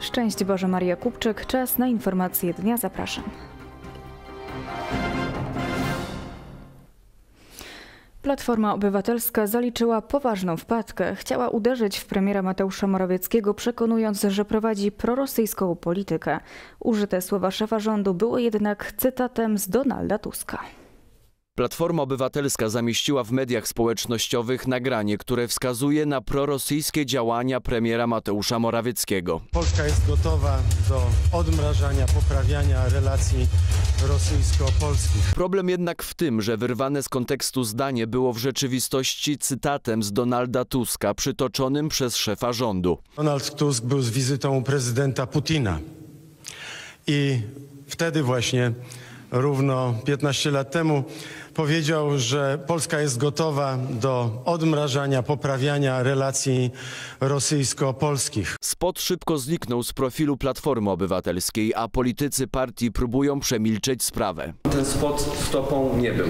Szczęść Boże, Maria Kupczyk. Czas na informacje dnia. Zapraszam. Platforma Obywatelska zaliczyła poważną wpadkę. Chciała uderzyć w premiera Mateusza Morawieckiego, przekonując, że prowadzi prorosyjską politykę. Użyte słowa szefa rządu były jednak cytatem z Donalda Tuska. Platforma Obywatelska zamieściła w mediach społecznościowych nagranie, które wskazuje na prorosyjskie działania premiera Mateusza Morawieckiego. Polska jest gotowa do odmrażania, poprawiania relacji rosyjsko-polskich. Problem jednak w tym, że wyrwane z kontekstu zdanie było w rzeczywistości cytatem z Donalda Tuska, przytoczonym przez szefa rządu. Donald Tusk był z wizytą u prezydenta Putina i wtedy właśnie, równo 15 lat temu, powiedział, że Polska jest gotowa do odmrażania, poprawiania relacji rosyjsko-polskich. Spot szybko zniknął z profilu Platformy Obywatelskiej, a politycy partii próbują przemilczeć sprawę. Ten spot wtopą nie był.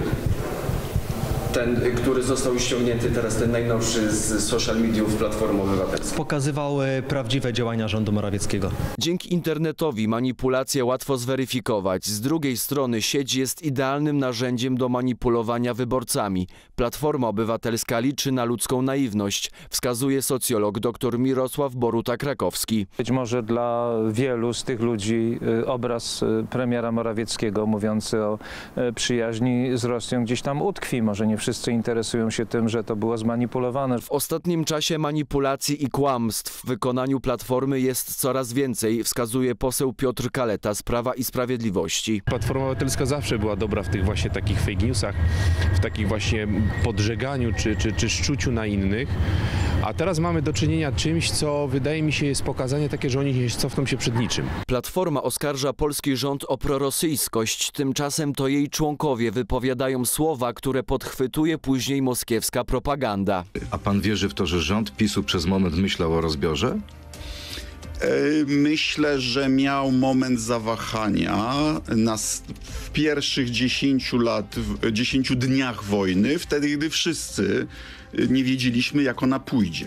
Ten, który został ściągnięty teraz, ten najnowszy z social mediów Platformy Obywatelskiej. Pokazywał prawdziwe działania rządu Morawieckiego. Dzięki internetowi manipulacje łatwo zweryfikować. Z drugiej strony sieć jest idealnym narzędziem do manipulowania wyborcami. Platforma Obywatelska liczy na ludzką naiwność, wskazuje socjolog dr Mirosław Boruta-Krakowski. Być może dla wielu z tych ludzi obraz premiera Morawieckiego mówiący o przyjaźni z Rosją gdzieś tam utkwi. Może nie wszyscy interesują się tym, że to było zmanipulowane. W ostatnim czasie manipulacji i kłamstw w wykonaniu Platformy jest coraz więcej, wskazuje poseł Piotr Kaleta z Prawa i Sprawiedliwości. Platforma Obywatelska zawsze była dobra w tych właśnie takich fake newsach, w takich właśnie podżeganiu czy szczuciu na innych. A teraz mamy do czynienia czymś, co wydaje mi się jest pokazanie takie, że oni nie cofną się przed niczym. Platforma oskarża polski rząd o prorosyjskość, tymczasem to jej członkowie wypowiadają słowa, które podchwytuje później moskiewska propaganda. A pan wierzy w to, że rząd PiS-u przez moment myślał o rozbiorze? Myślę, że miał moment zawahania w pierwszych 10 dniach wojny, wtedy gdy wszyscy nie wiedzieliśmy, jak ona pójdzie.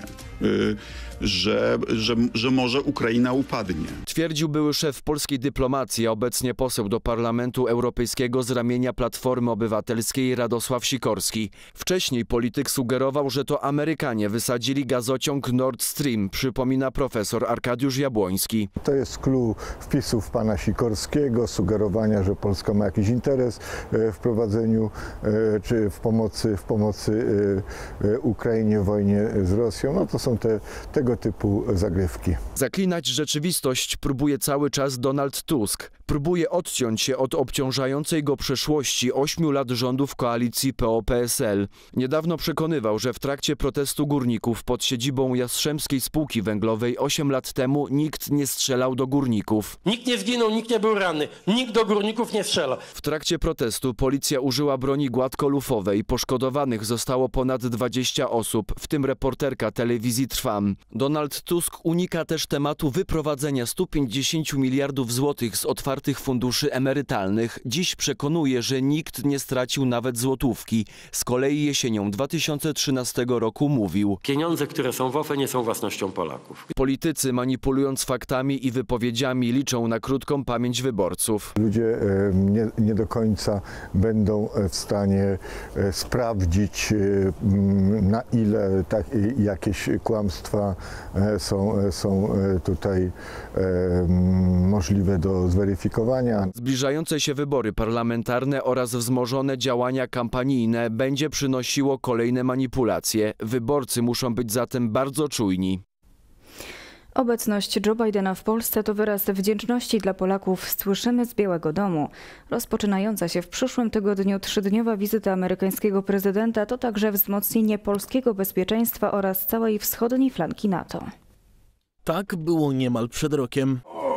Że może Ukraina upadnie. Twierdził były szef polskiej dyplomacji, a obecnie poseł do Parlamentu Europejskiego z ramienia Platformy Obywatelskiej Radosław Sikorski. Wcześniej polityk sugerował, że to Amerykanie wysadzili gazociąg Nord Stream, przypomina profesor Arkadiusz Jabłoński. To jest clou wpisów pana Sikorskiego, sugerowania, że Polska ma jakiś interes w prowadzeniu czy w pomocy Ukrainie w wojnie z Rosją. No to są tego typu zagrywki. Zaklinać rzeczywistość próbuje cały czas Donald Tusk. Próbuje odciąć się od obciążającej go przeszłości 8 lat rządów koalicji PO-PSL. Niedawno przekonywał, że w trakcie protestu górników pod siedzibą Jastrzębskiej Spółki Węglowej 8 lat temu nikt nie strzelał do górników. Nikt nie zginął, nikt nie był ranny, nikt do górników nie strzela. W trakcie protestu policja użyła broni gładkolufowej. Poszkodowanych zostało ponad 20 osób, w tym reporterka telewizji Trwam. Donald Tusk unika też tematu wyprowadzenia 150 miliardów złotych z otwartych funduszy emerytalnych. Dziś przekonuje, że nikt nie stracił nawet złotówki. Z kolei jesienią 2013 roku mówił: Pieniądze, które są w OFE, nie są własnością Polaków. Politycy, manipulując faktami i wypowiedziami, liczą na krótką pamięć wyborców. Ludzie nie do końca będą w stanie sprawdzić, na ile jakieś kłamstwa są tutaj możliwe do zweryfikowania. Zbliżające się wybory parlamentarne oraz wzmożone działania kampanijne będzie przynosiło kolejne manipulacje. Wyborcy muszą być zatem bardzo czujni. Obecność Joe Bidena w Polsce to wyraz wdzięczności dla Polaków, słyszymy z Białego Domu. Rozpoczynająca się w przyszłym tygodniu 3-dniowa wizyta amerykańskiego prezydenta to także wzmocnienie polskiego bezpieczeństwa oraz całej wschodniej flanki NATO. Tak było niemal przed rokiem.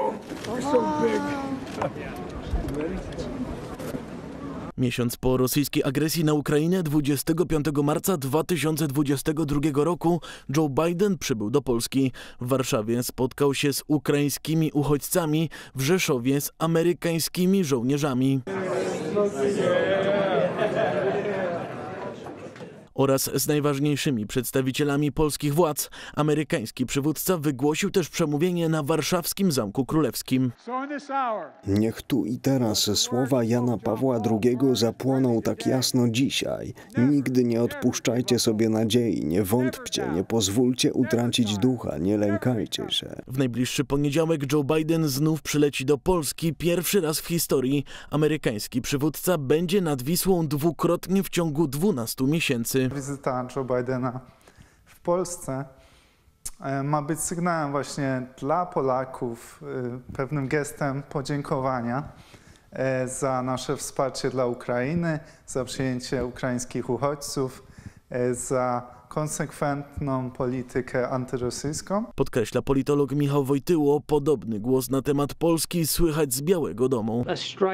Miesiąc po rosyjskiej agresji na Ukrainę 25 marca 2022 roku Joe Biden przybył do Polski. W Warszawie spotkał się z ukraińskimi uchodźcami, w Rzeszowie z amerykańskimi żołnierzami. oraz z najważniejszymi przedstawicielami polskich władz. Amerykański przywódca wygłosił też przemówienie na warszawskim Zamku Królewskim. Niech tu i teraz słowa Jana Pawła II zapłoną tak jasno dzisiaj. Nigdy nie odpuszczajcie sobie nadziei, nie wątpcie, nie pozwólcie utracić ducha, nie lękajcie się. W najbliższy poniedziałek Joe Biden znów przyleci do Polski. Pierwszy raz w historii amerykański przywódca będzie nad Wisłą dwukrotnie w ciągu 12 miesięcy. Wizyta Joe Bidena w Polsce ma być sygnałem właśnie dla Polaków, pewnym gestem podziękowania za nasze wsparcie dla Ukrainy, za przyjęcie ukraińskich uchodźców, za konsekwentną politykę antyrosyjską. Podkreśla politolog Michał Wojtyło. Podobny głos na temat Polski słychać z Białego Domu.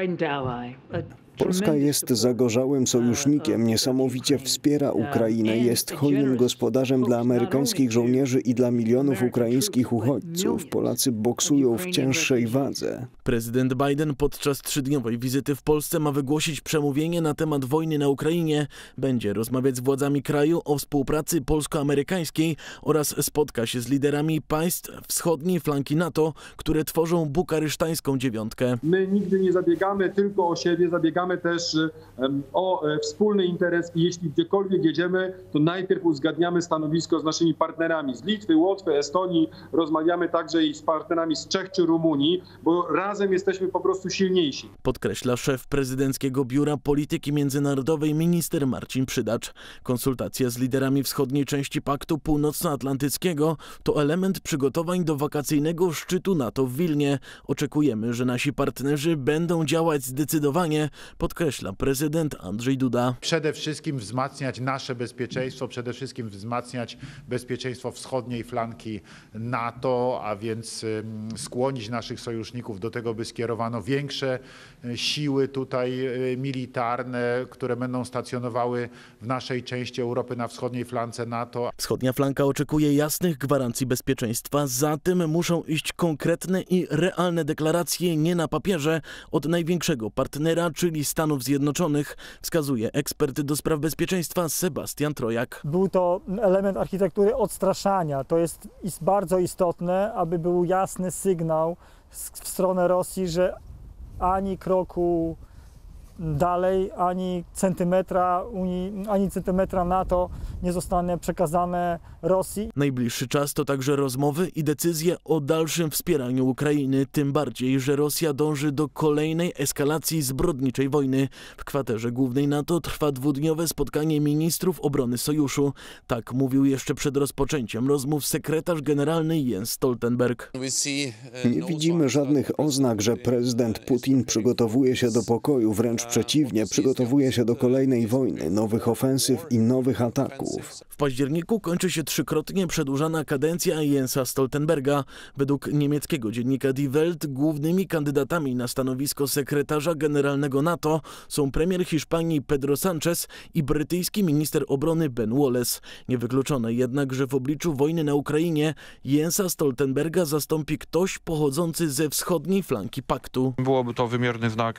Polska jest zagorzałym sojusznikiem, niesamowicie wspiera Ukrainę, jest hojnym gospodarzem dla amerykańskich żołnierzy i dla milionów ukraińskich uchodźców. Polacy boksują w cięższej wadze. Prezydent Biden podczas 3-dniowej wizyty w Polsce ma wygłosić przemówienie na temat wojny na Ukrainie. Będzie rozmawiać z władzami kraju o współpracy polsko-amerykańskiej oraz spotka się z liderami państw wschodniej flanki NATO, które tworzą bukaresztańską dziewiątkę. My nigdy nie zabiegamy tylko o siebie, zabiegamy też o wspólny interes i jeśli gdziekolwiek jedziemy, to najpierw uzgadniamy stanowisko z naszymi partnerami z Litwy, Łotwy, Estonii, rozmawiamy także i z partnerami z Czech czy Rumunii, bo razem jesteśmy po prostu silniejsi. Podkreśla szef prezydenckiego Biura Polityki Międzynarodowej minister Marcin Przydacz. Konsultacje z liderami wschodniej części Paktu Północnoatlantyckiego to element przygotowań do wakacyjnego szczytu NATO w Wilnie. Oczekujemy, że nasi partnerzy będą działać zdecydowanie, podkreśla prezydent Andrzej Duda. Przede wszystkim wzmacniać nasze bezpieczeństwo, przede wszystkim wzmacniać bezpieczeństwo wschodniej flanki NATO, a więc skłonić naszych sojuszników do tego, by skierowano większe siły tutaj militarne, które będą stacjonowały w naszej części Europy na wschodniej flance NATO. Wschodnia flanka oczekuje jasnych gwarancji bezpieczeństwa, za tym muszą iść konkretne i realne deklaracje, nie na papierze, od największego partnera, czyli Stanów Zjednoczonych, wskazuje ekspert do spraw bezpieczeństwa Sebastian Trojak. Był to element architektury odstraszania. To jest bardzo istotne, aby był jasny sygnał w stronę Rosji, że ani kroku dalej, ani centymetra NATO nie zostanie przekazane Rosji. Najbliższy czas to także rozmowy i decyzje o dalszym wspieraniu Ukrainy, tym bardziej, że Rosja dąży do kolejnej eskalacji zbrodniczej wojny. W kwaterze głównej NATO trwa 2-dniowe spotkanie ministrów obrony sojuszu. Tak mówił jeszcze przed rozpoczęciem rozmów sekretarz generalny Jens Stoltenberg. Nie widzimy żadnych oznak, że prezydent Putin przygotowuje się do pokoju, wręcz przeciwnie, przygotowuje się do kolejnej wojny, nowych ofensyw i nowych ataków. W październiku kończy się 3-krotnie przedłużana kadencja Jensa Stoltenberga. Według niemieckiego dziennika Die Welt głównymi kandydatami na stanowisko sekretarza generalnego NATO są premier Hiszpanii Pedro Sánchez i brytyjski minister obrony Ben Wallace. Niewykluczone jednak, że w obliczu wojny na Ukrainie Jensa Stoltenberga zastąpi ktoś pochodzący ze wschodniej flanki paktu. Byłoby to wymierny znak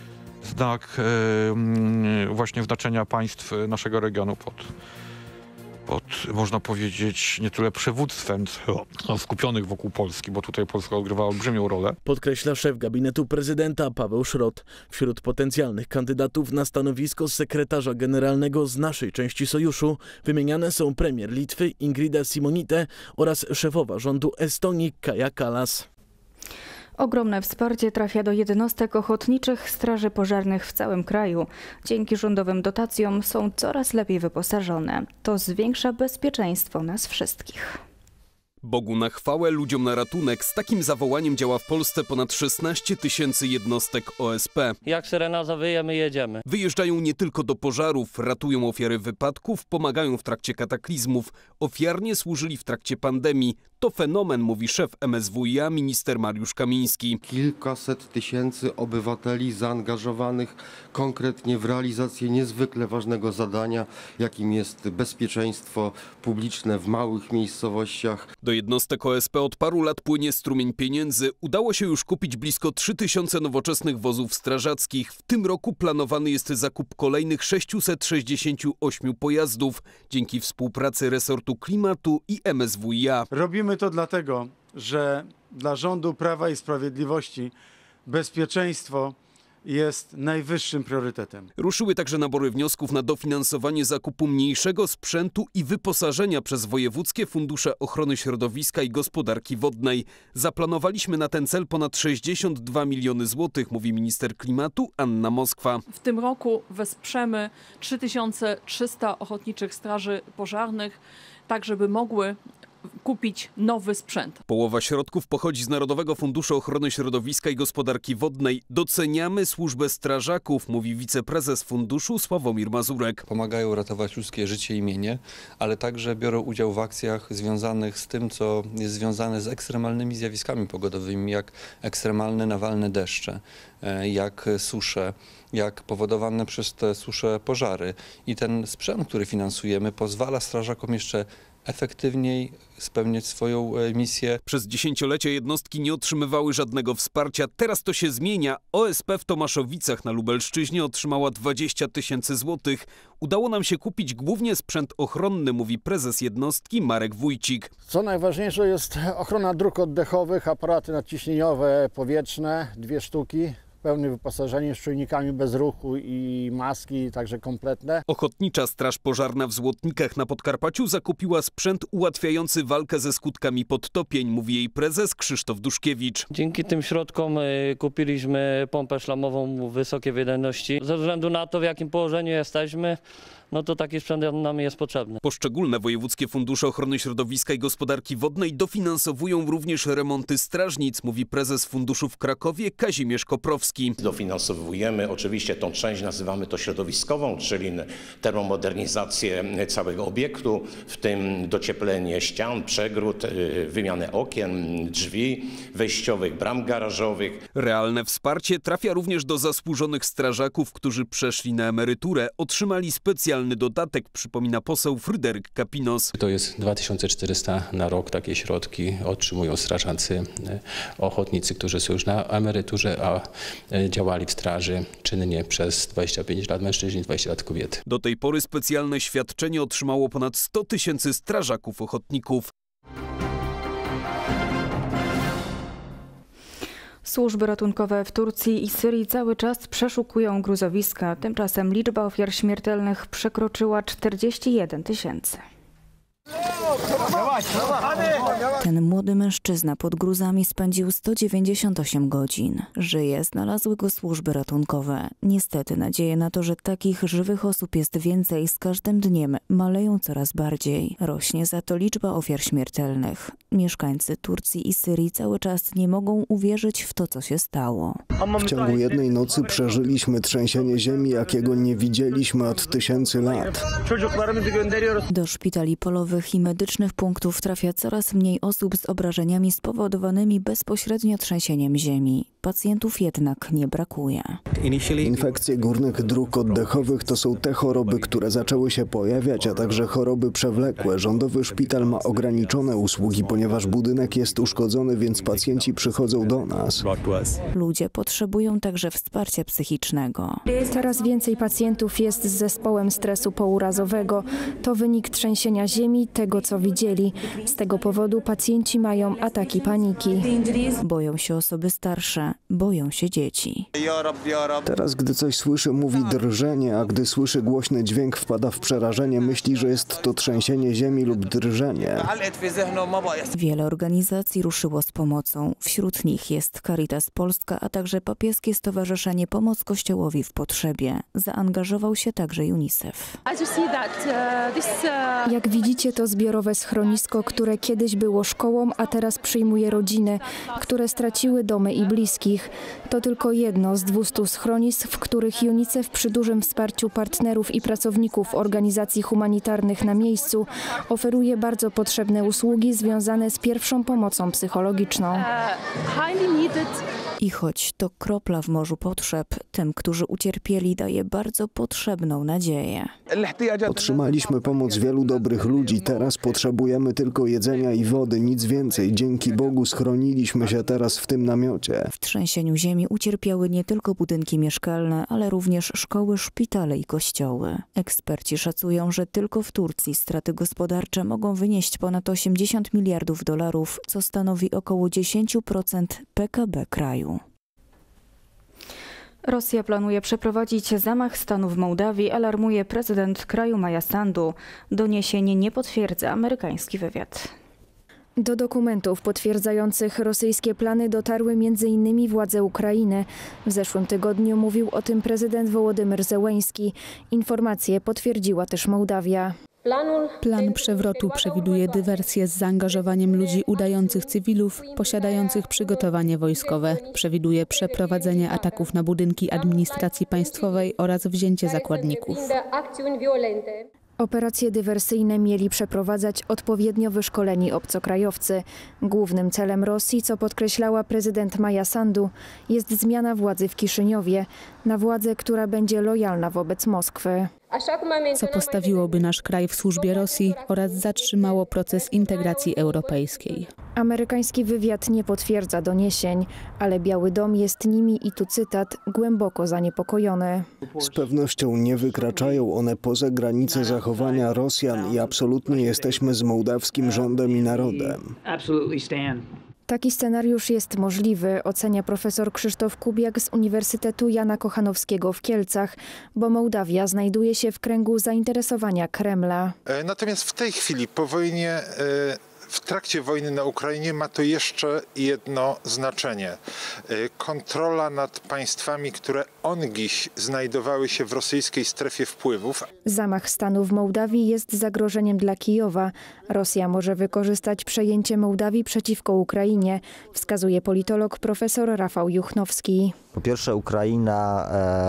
właśnie znaczenia państw naszego regionu pod, można powiedzieć, nie tyle przywództwem skupionych wokół Polski, bo tutaj Polska odgrywa olbrzymią rolę. Podkreśla szef gabinetu prezydenta Paweł Szrot. Wśród potencjalnych kandydatów na stanowisko sekretarza generalnego z naszej części sojuszu wymieniane są premier Litwy Ingrida Šimonytė oraz szefowa rządu Estonii Kaja Kallas. Ogromne wsparcie trafia do jednostek ochotniczych straży pożarnych w całym kraju. Dzięki rządowym dotacjom są coraz lepiej wyposażone. To zwiększa bezpieczeństwo nas wszystkich. Bogu na chwałę, ludziom na ratunek. Z takim zawołaniem działa w Polsce ponad 16 000 jednostek OSP. Jak syrena zawyje, my jedziemy. Wyjeżdżają nie tylko do pożarów, ratują ofiary wypadków, pomagają w trakcie kataklizmów. Ofiarnie służyli w trakcie pandemii. To fenomen, mówi szef MSWiA, minister Mariusz Kamiński. Kilkaset tysięcy obywateli zaangażowanych konkretnie w realizację niezwykle ważnego zadania, jakim jest bezpieczeństwo publiczne w małych miejscowościach. Do jednostek OSP od paru lat płynie strumień pieniędzy. Udało się już kupić blisko 3000 nowoczesnych wozów strażackich. W tym roku planowany jest zakup kolejnych 668 pojazdów dzięki współpracy resortu klimatu i MSWiA. Robimy to dlatego, że dla rządu Prawa i Sprawiedliwości bezpieczeństwo jest najwyższym priorytetem. Ruszyły także nabory wniosków na dofinansowanie zakupu mniejszego sprzętu i wyposażenia przez wojewódzkie fundusze ochrony środowiska i gospodarki wodnej. Zaplanowaliśmy na ten cel ponad 62 miliony złotych, mówi minister klimatu Anna Moskwa. W tym roku wesprzemy 3300 ochotniczych straży pożarnych, tak żeby mogły kupić nowy sprzęt. Połowa środków pochodzi z Narodowego Funduszu Ochrony Środowiska i Gospodarki Wodnej. Doceniamy służbę strażaków, mówi wiceprezes funduszu Sławomir Mazurek. Pomagają ratować ludzkie życie i mienie, ale także biorą udział w akcjach związanych z tym, co jest związane z ekstremalnymi zjawiskami pogodowymi, jak ekstremalne nawalne deszcze, jak susze, jak powodowane przez te susze pożary. I ten sprzęt, który finansujemy, pozwala strażakom jeszcze efektywniej spełniać swoją misję. Przez dziesięciolecia jednostki nie otrzymywały żadnego wsparcia. Teraz to się zmienia. OSP w Tomaszowicach na Lubelszczyźnie otrzymała 20 000 złotych. Udało nam się kupić głównie sprzęt ochronny, mówi prezes jednostki Marek Wójcik. Co najważniejsze jest ochrona dróg oddechowych, aparaty nadciśnieniowe, powietrzne, 2 sztuki. Pełne wyposażenie z czujnikami bez ruchu i maski, także kompletne. Ochotnicza Straż Pożarna w Złotnikach na Podkarpaciu zakupiła sprzęt ułatwiający walkę ze skutkami podtopień, mówi jej prezes Krzysztof Duszkiewicz. Dzięki tym środkom kupiliśmy pompę szlamową wysokiej wydajności. Ze względu na to, w jakim położeniu jesteśmy, no to taki sprzęt nam jest potrzebny. Poszczególne wojewódzkie fundusze ochrony środowiska i gospodarki wodnej dofinansowują również remonty strażnic, mówi prezes funduszu w Krakowie Kazimierz Koprowski. Dofinansowujemy oczywiście tą część, nazywamy to środowiskową, czyli termomodernizację całego obiektu, w tym docieplenie ścian, przegród, wymianę okien, drzwi wejściowych, bram garażowych. Realne wsparcie trafia również do zasłużonych strażaków, którzy przeszli na emeryturę, otrzymali specjalny dodatek, przypomina poseł Fryderyk Kapinos. To jest 2400 na rok, takie środki otrzymują strażacy ochotnicy, którzy są już na emeryturze, a działali w straży czynnie przez 25 lat mężczyźni, 20 lat kobiety. Do tej pory specjalne świadczenie otrzymało ponad 100 000 strażaków ochotników. Służby ratunkowe w Turcji i Syrii cały czas przeszukują gruzowiska. Tymczasem liczba ofiar śmiertelnych przekroczyła 41 000. Ten młody mężczyzna pod gruzami spędził 198 godzin. Żyje, znalazły go służby ratunkowe. Niestety nadzieje na to, że takich żywych osób jest więcej, z każdym dniem maleją coraz bardziej. Rośnie za to liczba ofiar śmiertelnych. Mieszkańcy Turcji i Syrii cały czas nie mogą uwierzyć w to, co się stało. W ciągu jednej nocy przeżyliśmy trzęsienie ziemi, jakiego nie widzieliśmy od tysięcy lat. Do szpitali polowych i medycznych punktów trafia coraz mniej osób z obrażeniami spowodowanymi bezpośrednio trzęsieniem ziemi. Pacjentów jednak nie brakuje. Infekcje górnych dróg oddechowych to są te choroby, które zaczęły się pojawiać, a także choroby przewlekłe. Rządowy szpital ma ograniczone usługi, ponieważ budynek jest uszkodzony, więc pacjenci przychodzą do nas. Ludzie potrzebują także wsparcia psychicznego. Coraz więcej pacjentów jest z zespołem stresu pourazowego. To wynik trzęsienia ziemi, tego co widzieli. Z tego powodu pacjenci mają ataki paniki. Boją się osoby starsze, boją się dzieci. Teraz, gdy coś słyszy, mówi drżenie, a gdy słyszy głośny dźwięk, wpada w przerażenie, myśli, że jest to trzęsienie ziemi lub drżenie. Wiele organizacji ruszyło z pomocą. Wśród nich jest Caritas Polska, a także Papieskie Stowarzyszenie Pomoc Kościołowi w Potrzebie. Zaangażował się także UNICEF. Jak widzicie, to zbiorowe schronienie schronisko, które kiedyś było szkołą, a teraz przyjmuje rodziny, które straciły domy i bliskich. To tylko jedno z 200 schronisk, w których UNICEF przy dużym wsparciu partnerów i pracowników organizacji humanitarnych na miejscu oferuje bardzo potrzebne usługi związane z pierwszą pomocą psychologiczną. I choć to kropla w morzu potrzeb, tym, którzy ucierpieli, daje bardzo potrzebną nadzieję. Otrzymaliśmy pomoc wielu dobrych ludzi. Teraz potrzebujemy tylko jedzenia i wody, nic więcej. Dzięki Bogu schroniliśmy się teraz w tym namiocie. W trzęsieniu ziemi ucierpiały nie tylko budynki mieszkalne, ale również szkoły, szpitale i kościoły. Eksperci szacują, że tylko w Turcji straty gospodarcze mogą wynieść ponad 80 miliardów dolarów, co stanowi około 10% PKB kraju. Rosja planuje przeprowadzić zamach stanu w Mołdawii, alarmuje prezydent kraju Maja Sandu. Doniesienie nie potwierdza amerykański wywiad. Do dokumentów potwierdzających rosyjskie plany dotarły m.in. władze Ukrainy. W zeszłym tygodniu mówił o tym prezydent Wołodymyr Zełeński. Informacje potwierdziła też Mołdawia. Plan przewrotu przewiduje dywersję z zaangażowaniem ludzi udających cywilów, posiadających przygotowanie wojskowe. Przewiduje przeprowadzenie ataków na budynki administracji państwowej oraz wzięcie zakładników. Operacje dywersyjne mieli przeprowadzać odpowiednio wyszkoleni obcokrajowcy. Głównym celem Rosji, co podkreślała prezydent Maja Sandu, jest zmiana władzy w Kiszyniowie na władzę, która będzie lojalna wobec Moskwy. Co postawiłoby nasz kraj w służbie Rosji oraz zatrzymało proces integracji europejskiej. Amerykański wywiad nie potwierdza doniesień, ale Biały Dom jest nimi, i tu cytat, głęboko zaniepokojony. Z pewnością nie wykraczają one poza granice zachowania Rosjan i absolutnie jesteśmy z mołdawskim rządem i narodem. Taki scenariusz jest możliwy, ocenia profesor Krzysztof Kubiak z Uniwersytetu Jana Kochanowskiego w Kielcach, bo Mołdawia znajduje się w kręgu zainteresowania Kremla. Natomiast w tej chwili po wojnie, w trakcie wojny na Ukrainie ma to jeszcze jedno znaczenie. Kontrola nad państwami, które ongiś znajdowały się w rosyjskiej strefie wpływów. Zamach stanu w Mołdawii jest zagrożeniem dla Kijowa. Rosja może wykorzystać przejęcie Mołdawii przeciwko Ukrainie, wskazuje politolog profesor Rafał Juchnowski. Po pierwsze, Ukraina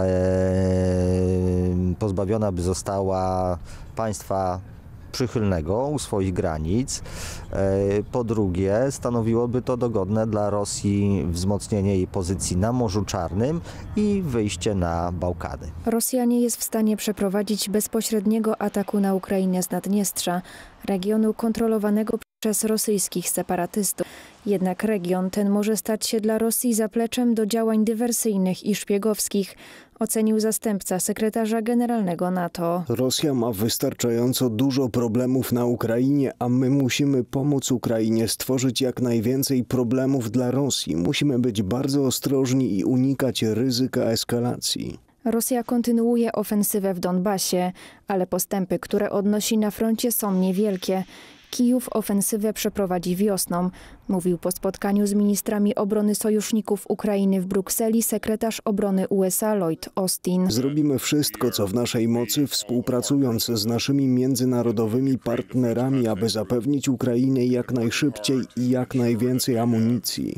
pozbawiona by została państwa przychylnego u swoich granic. Po drugie, stanowiłoby to dogodne dla Rosji wzmocnienie jej pozycji na Morzu Czarnym i wyjście na Bałkany. Rosja nie jest w stanie przeprowadzić bezpośredniego ataku na Ukrainę z Naddniestrza, regionu kontrolowanego przez rosyjskich separatystów. Jednak region ten może stać się dla Rosji zapleczem do działań dywersyjnych i szpiegowskich, ocenił zastępca sekretarza generalnego NATO. Rosja ma wystarczająco dużo problemów na Ukrainie, a my musimy pomóc Ukrainie stworzyć jak najwięcej problemów dla Rosji. Musimy być bardzo ostrożni i unikać ryzyka eskalacji. Rosja kontynuuje ofensywę w Donbasie, ale postępy, które odnosi na froncie, są niewielkie. Kijów ofensywę przeprowadzi wiosną, mówił po spotkaniu z ministrami obrony sojuszników Ukrainy w Brukseli sekretarz obrony USA Lloyd Austin. Zrobimy wszystko, co w naszej mocy, współpracując z naszymi międzynarodowymi partnerami, aby zapewnić Ukrainie jak najszybciej i jak najwięcej amunicji.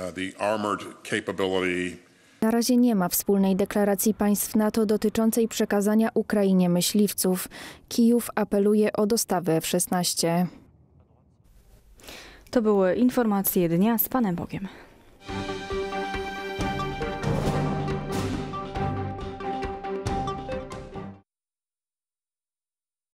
Na razie nie ma wspólnej deklaracji państw NATO dotyczącej przekazania Ukrainie myśliwców. Kijów apeluje o dostawę F-16. To były informacje dnia z Panem Bogiem.